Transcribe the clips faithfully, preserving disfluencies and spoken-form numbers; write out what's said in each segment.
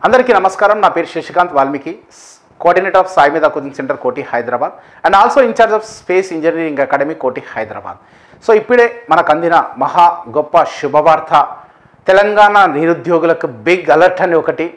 అందరికీ నమస్కారం. నా పేరు శశికాంత్ వాల్మీకి, కోఆర్డినేటర్ ఆఫ్ సాయి మీద coaching centre Koti Hyderabad and also incharge of space engineering academy Koti Hyderabad. So ఇప్పుడే మనకు అందిన మహా గొప్ప శుభవార్త, తెలంగాణ నిరుద్యోగులకు బిగ్ అలర్ట్ అని ఒకటి.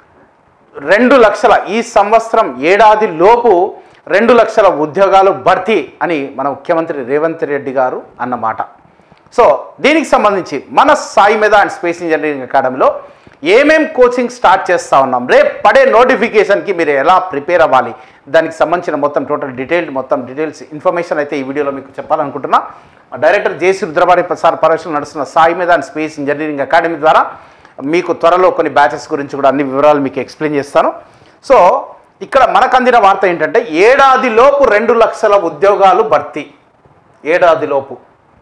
రెండు లక్షల ఈ సంవత్సరం ఏడాది లోపు రెండు లక్షల ఉద్యోగాలు భర్తీ అని మన ముఖ్యమంత్రి రేవంత్ రెడ్డి గారు అన్నమాట. సో దీనికి సంబంధించి మన సాయి మీద అండ్ స్పేస్ ఇంజనీరింగ్ అకాడమీలో ఏమేం కోచింగ్ స్టార్ట్ చేస్తూ ఉన్నాం, రేపు పడే నోటిఫికేషన్కి మీరు ఎలా ప్రిపేర్ అవ్వాలి, దానికి సంబంధించిన మొత్తం టోటల్ డీటెయిల్డ్ మొత్తం డీటెయిల్స్ ఇన్ఫర్మేషన్ అయితే ఈ వీడియోలో మీకు చెప్పాలనుకుంటున్నా. డైరెక్టర్ జేసీ రుద్రబారి ప్రసార పరీక్షలు నడుస్తున్న సాయి మీద అండ్ స్పేస్ ఇంజనీరింగ్ అకాడమీ ద్వారా మీకు త్వరలో కొన్ని బ్యాచెస్ గురించి కూడా అన్ని వివరాలు మీకు ఎక్స్ప్లెయిన్ చేస్తాను. సో ఇక్కడ మనకు అందిన వార్త ఏంటంటే ఏడాది లోపు రెండు లక్షల ఉద్యోగాలు భర్తీ. ఏడాది లోపు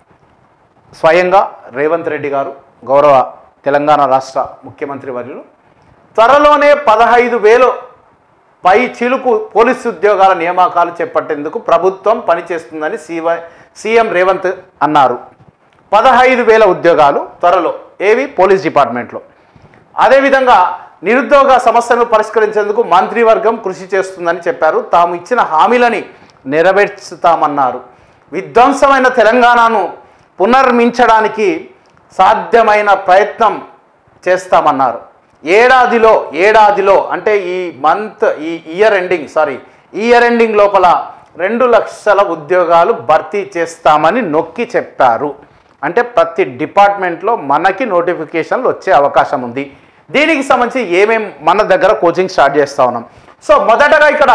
స్వయంగా రేవంత్ రెడ్డి గారు, గౌరవ తెలంగాణ రాష్ట్ర ముఖ్యమంత్రి వర్యులు త్వరలోనే పదహైదు వేలు పై చిలుకు పోలీసు ఉద్యోగాల నియామకాలు చేపట్టేందుకు ప్రభుత్వం పనిచేస్తుందని సీవై సీఎం రేవంత్ అన్నారు. పదహైదు వేల ఉద్యోగాలు త్వరలో ఏవి పోలీస్ డిపార్ట్మెంట్లో. అదేవిధంగా నిరుద్యోగ సమస్యను పరిష్కరించేందుకు మంత్రివర్గం కృషి చేస్తుందని చెప్పారు. తాము ఇచ్చిన హామీలని నెరవేర్చుతామన్నారు. విధ్వంసమైన తెలంగాణను పునర్మించడానికి సాధ్యమైన ప్రయత్నం చేస్తామన్నారు. ఏడాదిలో ఏడాదిలో అంటే ఈ మంత్ ఈ year ending sorry year ending లోపల రెండు లక్షల ఉద్యోగాలు భర్తీ చేస్తామని నొక్కి చెప్పారు. అంటే ప్రతి డిపార్ట్మెంట్లో మనకి నోటిఫికేషన్లు వచ్చే అవకాశం ఉంది. దీనికి సంబంధించి ఏమేం మన దగ్గర కోచింగ్ స్టార్ట్ చేస్తూ ఉన్నాం. సో మొదటగా ఇక్కడ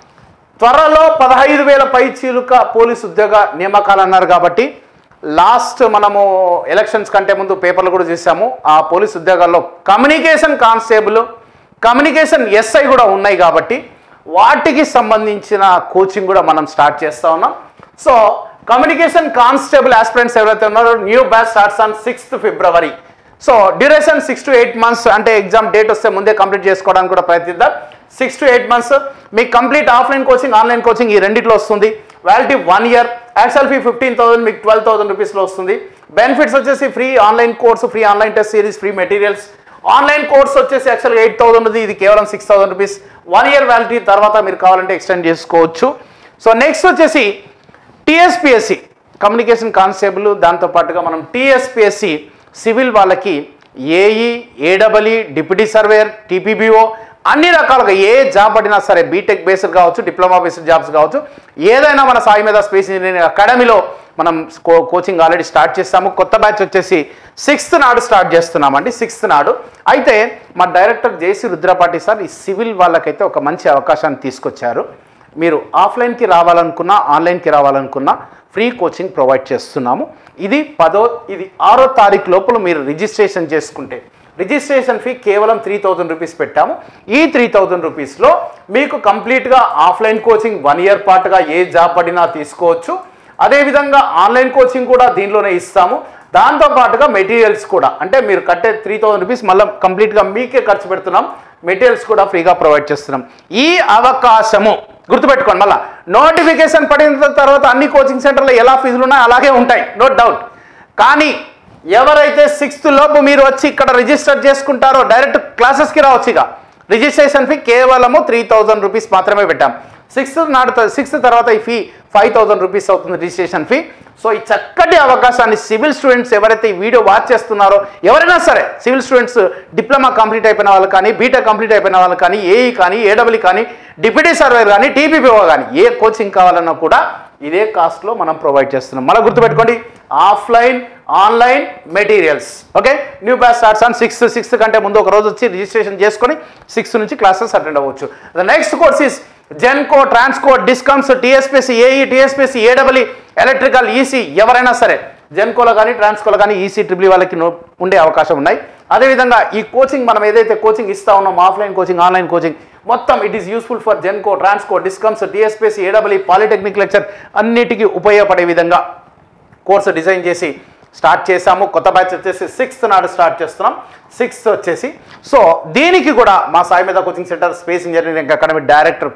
త్వరలో పదహైదు వేల పై చీలుక పోలీసు ఉద్యోగ నియామకాలు అన్నారు కాబట్టి లాస్ట్ మనము ఎలక్షన్స్ కంటే ముందు పేపర్లు కూడా చూసాము. ఆ పోలీస్ ఉద్యోగాల్లో కమ్యూనికేషన్ కానిస్టేబుల్, కమ్యూనికేషన్ ఎస్ఐ కూడా ఉన్నాయి కాబట్టి వాటికి సంబంధించిన కోచింగ్ కూడా మనం స్టార్ట్ చేస్తూ ఉన్నాం. సో కమ్యూనికేషన్ కానిస్టేబుల్ ఆస్పిరెంట్స్ ఎవరైతే ఉన్నారో new batch starts on sixth February. So duration six to eight months అంటే ఎగ్జామ్ డేట్ వస్తే ముందే కంప్లీట్ చేసుకోవడానికి కూడా ప్రయత్నిద్దాం. సిక్స్ టు ఎయిట్ మంత్స్ మీకు complete offline coaching, online coaching ఈ రెండిట్లో వస్తుంది. Validity one year. Actual fee fifteen thousand మీకు ట్వెల్వ్ థౌసండ్ రూపీస్లో వస్తుంది. బెనిఫిట్స్ వచ్చేసి free online course, free online test series, free materials. Online course వచ్చేసి యాక్చువల్గా ఎయిట్ థౌసండ్ ఉంది, ఇది కేవలం six thousand rupees. One year validity తర్వాత మీరు కావాలంటే ఎక్స్టెండ్ చేసుకోవచ్చు. సో నెక్స్ట్ వచ్చేసి టీఎస్పిఎస్సి కమ్యూనికేషన్ కానిస్టేబుల్, దాంతోపాటుగా మనం టీఎస్పిఎస్సి సివిల్ వాళ్ళకి AE, AW, deputy surveyor, TPBO అన్ని రకాలుగా ఏ జాబ్ పడినా సరే బీటెక్ బేస్డ్ కావచ్చు, డిప్లొమా బేస్డ్ జాబ్స్ కావచ్చు, ఏదైనా మన సాయి మీద స్పేస్ ఇంజనీరింగ్ అకాడమీలో మనం కోచింగ్ ఆల్రెడీ స్టార్ట్ చేస్తాము. కొత్త బ్యాచ్ వచ్చేసి సిక్స్త్ నాడు స్టార్ట్ చేస్తున్నామండి. సిక్స్త్ నాడు అయితే మా డైరెక్టర్ జేసీ రుద్రపాటి సార్ ఈ సివిల్ వాళ్ళకైతే ఒక మంచి అవకాశాన్ని తీసుకొచ్చారు. మీరు ఆఫ్లైన్కి రావాలనుకున్నా, ఆన్లైన్కి రావాలనుకున్నా ఫ్రీ కోచింగ్ ప్రొవైడ్ చేస్తున్నాము. ఇది పదో ఇది ఆరో తారీఖు లోపల మీరు రిజిస్ట్రేషన్ చేసుకుంటే రిజిస్ట్రేషన్ ఫీ కేవలం త్రీ థౌజండ్ రూపీస్ పెట్టాము. ఈ త్రీ థౌజండ్ రూపీస్లో మీకు కంప్లీట్గా ఆఫ్లైన్ కోచింగ్ వన్ ఇయర్ పాటుగా ఏ జాబ్ పడినా తీసుకోవచ్చు. అదేవిధంగా ఆన్లైన్ కోచింగ్ కూడా దీనిలోనే ఇస్తాము. దాంతోపాటుగా మెటీరియల్స్ కూడా అంటే మీరు కట్టే త్రీ థౌజండ్ రూపీస్ మళ్ళీ కంప్లీట్గా మీకే ఖర్చు పెడుతున్నాం. మెటీరియల్స్ కూడా ఫ్రీగా ప్రొవైడ్ చేస్తున్నాం. ఈ అవకాశము గుర్తుపెట్టుకోండి. మళ్ళీ నోటిఫికేషన్ పడిన తర్వాత అన్ని కోచింగ్ సెంటర్లో ఎలా ఫీజులు ఉన్నాయో అలాగే ఉంటాయి, నో డౌట్. కానీ ఎవరైతే సిక్స్త్ లోపు మీరు వచ్చి ఇక్కడ రిజిస్టర్ చేసుకుంటారో డైరెక్ట్ క్లాసెస్కి రావచ్చు. ఇక రిజిస్ట్రేషన్ ఫీ కేవలము త్రీ థౌజండ్ రూపీస్ మాత్రమే పెట్టాం. సిక్స్త్ నాడు సిక్స్త్ తర్వాత ఈ ఫీ ఫైవ్ థౌజండ్ రూపీస్ అవుతుంది రిజిస్ట్రేషన్ ఫీ. సో ఈ చక్కటి అవకాశాన్ని సివిల్ స్టూడెంట్స్ ఎవరైతే ఈ వీడియో వాచ్ చేస్తున్నారో ఎవరైనా సరే సివిల్ స్టూడెంట్స్ డిప్లొమా కంప్లీట్ అయిపోయిన వాళ్ళు కానీ, బీటెక్ కంప్లీట్ అయిపోయిన వాళ్ళు కానీ, ఏఈ కానీ, ఏడబ్ల్యూ కానీ, డిప్యూటీ సర్వేర్ కానీ, టీపీపీఓ కానీ ఏ కోచింగ్ కావాలన్నా కూడా ఇదే కాస్ట్లో మనం ప్రొవైడ్ చేస్తున్నాం. మళ్ళీ గుర్తుపెట్టుకోండి, offline online materials. Okay, new batch starts on sixth sixth కంటే ముందు ఒక రోజు వచ్చి రిజిస్ట్రేషన్ చేసుకొని సిక్స్త్ నుంచి క్లాసెస్ అటెండ్ అవ్వచ్చు. The next course is Genco, Transco, Discoms, TSPSC, AE, TSPSC, AW, electrical, EC ఎవరైనా సరే జెన్కోలో కానీ ట్రాన్స్కోలో కానీ ఈసీ ట్రిపుల్ వాళ్ళకి ఉండే అవకాశం ఉన్నాయి. అదేవిధంగా ఈ కోచింగ్ మనం ఏదైతే కోచింగ్ ఇస్తా ఉన్నాం ఆఫ్లైన్ కోచింగ్, ఆన్లైన్ కోచింగ్ మొత్తం it is useful for Genco, Transco, Discoms, TSPSC, AW, polytechnic lecture అన్నిటికీ ఉపయోగపడే విధంగా కోర్సు డిజైన్ చేసి స్టార్ట్ చేసాము. కొత్త బ్యాచ్ వచ్చేసి సిక్స్త్ నాడు స్టార్ట్ చేస్తున్నాం. సిక్స్త్ వచ్చేసి సో దీనికి కూడా మా సాయి మీద coaching centre space engineering academy director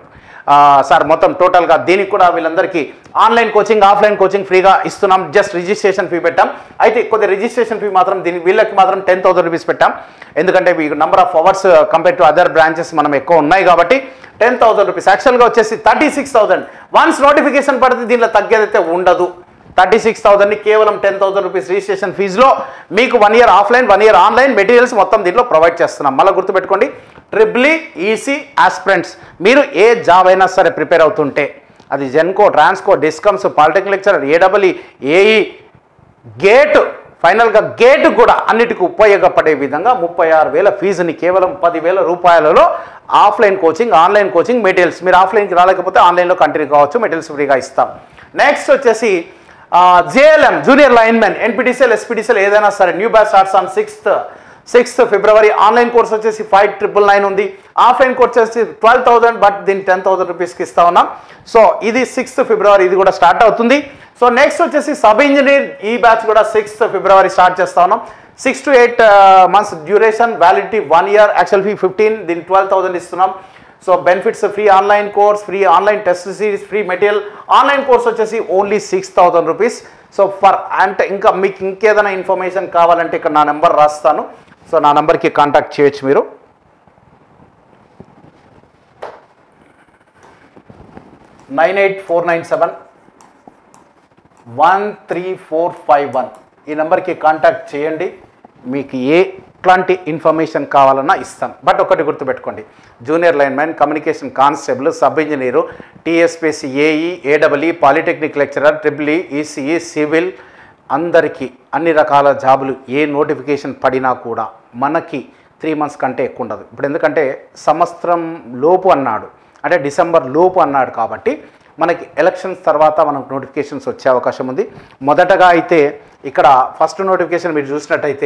sir మొత్తం టోటల్గా దీనికి కూడా వీళ్ళందరికీ ఆన్లైన్ కోచింగ్ ఆఫ్లైన్ కోచింగ్ ఫ్రీగా ఇస్తున్నాం. జస్ట్ రిజిస్ట్రేషన్ ఫీ పెట్టాం. అయితే కొద్ది రిజిస్ట్రేషన్ ఫీ మాత్రం దీని వీళ్ళకి మాత్రం టెన్ థౌసండ్ రూపీస్ పెట్టాం. ఎందుకంటే ఈ number of hours compare to other branches మనం ఎక్కువ ఉన్నాయి కాబట్టి టెన్ థౌసండ్ రూపీస్. యాక్చువల్గా వచ్చేసి thirty six thousand once notification పడితే దీనిలో తగ్గేదైతే ఉండదు. థర్టీ సిక్స్ థౌసండ్ని కేవలం టెన్ థౌసండ్ రూపీస్ రిజిస్ట్రేషన్ ఫీజులో మీకు one year offline one year online materials మొత్తం దీంట్లో ప్రొవైడ్ చేస్తున్నాం. మళ్ళీ గుర్తుపెట్టుకోండి, ట్రిపుల్ ఈసీ ఆస్పిరెంట్స్ మీరు ఏ జాబ్ అయినా సరే ప్రిపేర్ అవుతుంటే అది Genco, Transco, Discoms, polytechnic lecturer, AW, AE, GATE, ఫైనల్గా గేట్ కూడా అన్నిటికీ ఉపయోగపడే విధంగా ముప్పై ఆరు వేల ఫీజుని కేవలం పదివేల రూపాయలలో offline coaching online coaching materials మీరు ఆఫ్లైన్కి రాలేకపోతే ఆన్లైన్లో కంటిన్యూ కావచ్చు. మెటీరియల్స్ ఫ్రీగా ఇస్తాం. నెక్స్ట్ వచ్చేసి JLM junior linemen NPTCL SPTCL ఏదైనా సరే new batch starts on sixth sixth February. Online course వచ్చేసి ఫైవ్ ట్రిపుల్ నైన్ ఉంది. ఆఫ్లైన్ కోర్స్ వచ్చేసి ట్వెల్వ్ థౌసండ్ బట్ దీన్ని టెన్ థౌసండ్ రూపీస్కి ఇస్తా ఉన్నాం. సో ఇది సిక్స్త్ ఫిబ్రవరి ఇది కూడా స్టార్ట్ అవుతుంది. సో నెక్స్ట్ వచ్చేసి సబ్ ఇంజనీర్ ఈ బ్యాచ్ కూడా సిక్స్త్ ఫిబ్రవరి స్టార్ట్ చేస్తా ఉన్నాం. Six to eight months duration, validity one year, actual fee fifteen, దీన్ని ట్వెల్వ్ థౌసండ్ ఇస్తున్నాం. So benefits free online course, free online test series, free material. Online course వచ్చేసి only six thousand rupees. So for అంటే ఇంకా మీకు ఇంకేదైనా information కావాలంటే ఇక్కడ నా నెంబర్ రాస్తాను. సో నా నెంబర్కి కాంటాక్ట్ చేయొచ్చు మీరు. Nine eight four nine seven one three four five one ఈ నెంబర్కి కాంటాక్ట్ చేయండి. మీకు ఏ ఎట్లాంటి ఇన్ఫర్మేషన్ కావాలన్నా ఇస్తాం. బట్ ఒకటి గుర్తుపెట్టుకోండి, junior linemen, communication constable, sub engineer, TSPC, AE, AW, polytechnic lecturer, triple ECE, civil అందరికీ అన్ని రకాల జాబులు ఏ నోటిఫికేషన్ పడినా కూడా మనకి త్రీ మంత్స్ కంటే ఎక్కువ ఉండదు. ఇప్పుడు ఎందుకంటే సంవత్సరం లోపు అన్నాడు, అంటే డిసెంబర్ లోపు అన్నాడు కాబట్టి మనకి ఎలక్షన్స్ తర్వాత మనకు నోటిఫికేషన్స్ వచ్చే అవకాశం ఉంది. మొదటగా అయితే ఇక్కడ ఫస్ట్ నోటిఫికేషన్ మీరు చూసినట్టయితే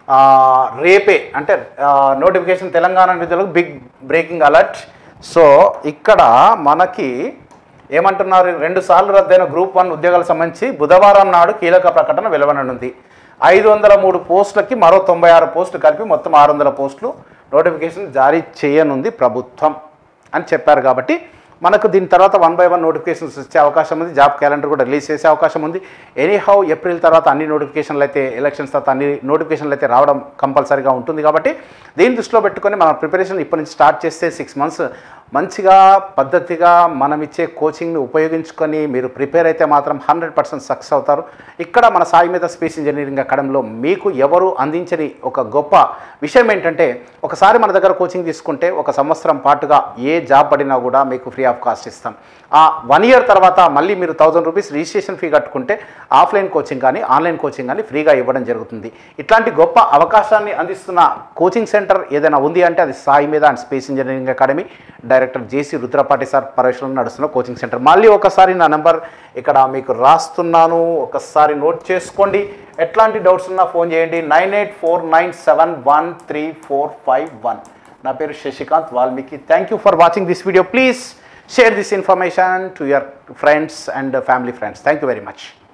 రేపే అంటే నోటిఫికేషన్ తెలంగాణ నిధులకు బిగ్ బ్రేకింగ్ అలర్ట్. సో ఇక్కడ మనకి ఏమంటున్నారు, రెండు సార్లు రద్దయిన గ్రూప్ వన్ ఉద్యోగాలకు సంబంధించి బుధవారం నాడు కీలక ప్రకటన వెలువడనుంది. ఐదు వందల మూడు పోస్టులకి మరో తొంభై ఆరు పోస్టులు కలిపి మొత్తం ఆరు వందల పోస్టులు నోటిఫికేషన్ జారీ చేయనుంది ప్రభుత్వం అని చెప్పారు. కాబట్టి మనకు దీని తర్వాత వన్ బై వన్ నోటిఫికేషన్స్ వచ్చే అవకాశం ఉంది. జాబ్ క్యాలెండర్ కూడా రిలీజ్ చేసే అవకాశం ఉంది. ఎనీహౌ ఏప్రిల్ తర్వాత అన్ని నోటిఫికేషన్లు అయితే ఎలక్షన్స్ తర్వాత అన్ని నోటిఫికేషన్లు అయితే రావడం కంపల్సరీగా ఉంటుంది. కాబట్టి దీన్ని దృష్టిలో పెట్టుకొని మన ప్రిపరేషన్ ఇప్పటి నుంచి స్టార్ట్ చేస్తే సిక్స్ మంత్స్ మంచిగా పద్ధతిగా మనం ఇచ్చే కోచింగ్ని ఉపయోగించుకొని మీరు ప్రిపేర్ అయితే మాత్రం హండ్రెడ్ పర్సెంట్ సక్సెస్ అవుతారు. ఇక్కడ మన సాయి మీద స్పేస్ ఇంజనీరింగ్ అకాడమీలో మీకు ఎవరు అందించని ఒక గొప్ప విషయం ఏంటంటే, ఒకసారి మన దగ్గర కోచింగ్ తీసుకుంటే ఒక సంవత్సరం పాటుగా ఏ జాబ్ పడినా కూడా మీకు ఫ్రీ ఆఫ్ కాస్ట్ ఇస్తాం. ఆ వన్ ఇయర్ తర్వాత మళ్ళీ మీరు థౌజండ్ రూపీస్ రిజిస్ట్రేషన్ ఫీ కట్టుకుంటే ఆఫ్లైన్ కోచింగ్ కానీ ఆన్లైన్ కోచింగ్ కానీ ఫ్రీగా ఇవ్వడం జరుగుతుంది. ఇట్లాంటి గొప్ప అవకాశాన్ని అందిస్తున్న కోచింగ్ సెంటర్ ఏదైనా ఉంది అంటే అది సాయి మీద and space engineering academy, director JC Rudrapati sir పర్యవేక్షణలో నడుస్తున్న కోచింగ్ సెంటర్. మళ్ళీ ఒకసారి నా నెంబర్ ఇక్కడ మీకు రాస్తున్నాను, ఒకసారి నోట్ చేసుకోండి. ఎట్లాంటి డౌట్స్ ఉన్నా ఫోన్ చేయండి. Nine eight four nine seven one three four five one. నా పేరు Sasikanth Valmiki. Thank you for watching this video. Please share this information to your friends and family friends. Thank you very much.